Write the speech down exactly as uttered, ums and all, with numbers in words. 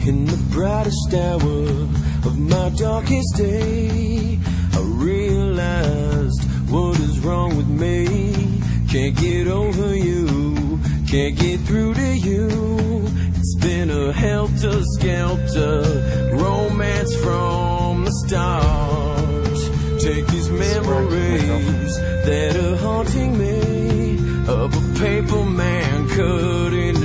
In the brightest hour of my darkest day, I realized what is wrong with me. Can't get over you, can't get through to you. It's been a helter-skelter romance from the start. Take these memories that are haunting me of a paper man cutting